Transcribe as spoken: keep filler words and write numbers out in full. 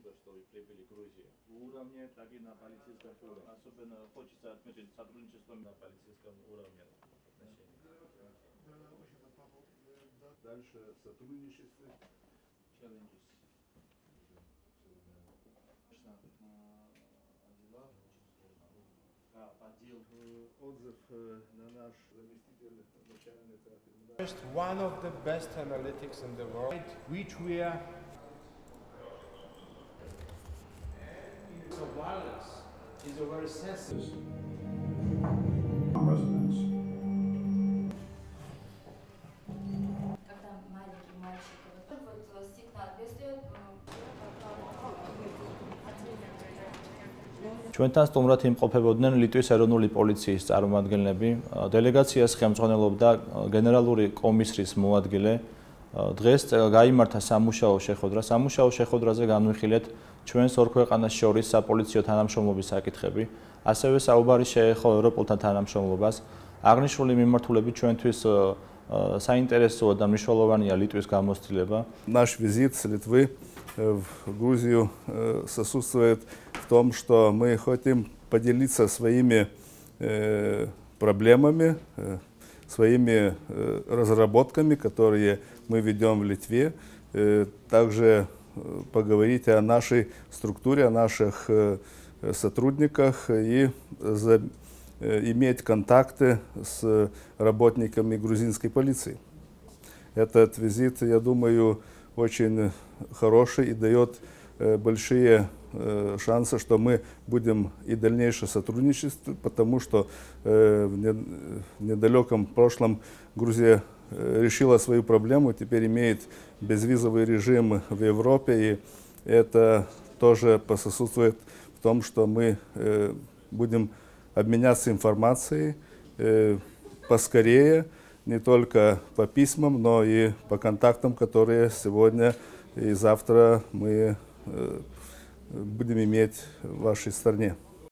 спасибо, что вы прибыли в Грузию. Уровне, так и на полицейском уровне. Особенно хочется отметить сотрудничество на полицейском уровне отношений. Дальше сотрудничество. Challenges. Отзыв на наш заместитель начальника. Just one of the best analytics in the world, which we are. So violence is a very sensitive. Residents. Когда маленький мальчик, вот сигнал бедствия. ჩვენთან სტუმრად იმყოფებოდნენ ლიტვის ეროვნული პოლიციის წარმომადგენლები. დელეგაციას ხელმძღვანელობდა გენერალური კომისრის მოადგილე. დღეს გაიმართა სამუშაო შეხვედრა. სამუშაო შეხვედრაზე განვიხილეთ ჩვენს ორ ქვეყანას შორის საპოლიციო თანამშრომლობის საკითხები. ასევე საუბარი შეეხო ევროპულთან თანამშრომლობას. აღნიშნული მიმართულებით ჩვენთვის საინტერესოა და მნიშვნელოვანია ლიტვის გამოცდილება. Наш визит с Литвы в Грузию сосудствует в том, что мы хотим поделиться своими э, проблемами, э, своими э, разработками, которые мы ведем в Литве, э, также поговорить о нашей структуре, о наших э, сотрудниках и за, э, иметь контакты с работниками грузинской полиции. Этот визит, я думаю, очень хороший и дает э, большие э, шансы, что мы будем и дальнейше сотрудничать, потому что э, в, не, в недалеком прошлом Грузия э, решила свою проблему, теперь имеет безвизовый режим в Европе, и это тоже пососудствует в том, что мы э, будем обменяться информацией э, поскорее, не только по письмам, но и по контактам, которые сегодня и завтра мы будем иметь в вашей стране.